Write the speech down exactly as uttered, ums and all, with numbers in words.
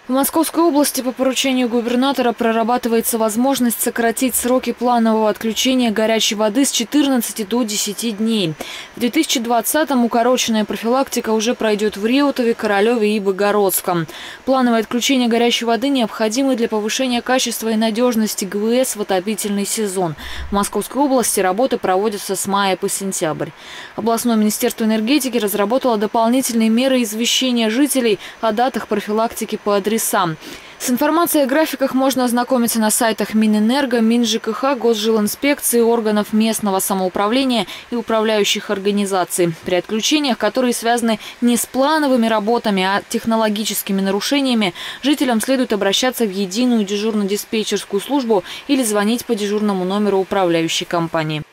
В Московской области по поручению губернатора прорабатывается возможность сократить сроки планового отключения горячей воды с четырнадцати до десяти дней. В две тысячи двадцатом укороченная профилактика уже пройдет в Реутове, Королеве и Богородском. Плановое отключение горячей воды необходимо для повышения качества и надежности ГВС в отопительный сезон. В Московской области работы проводятся с мая по сентябрь. Областное министерство энергетики разработало дополнительные меры извещения жителей о датах профилактики по адресам. С информацией о графиках можно ознакомиться на сайтах Минэнерго, МинЖКХ, Госжилинспекции, органов местного самоуправления и управляющих организаций. При отключениях, которые связаны не с плановыми работами, а технологическими нарушениями, жителям следует обращаться в единую дежурно-диспетчерскую службу или звонить по дежурному номеру управляющей компании.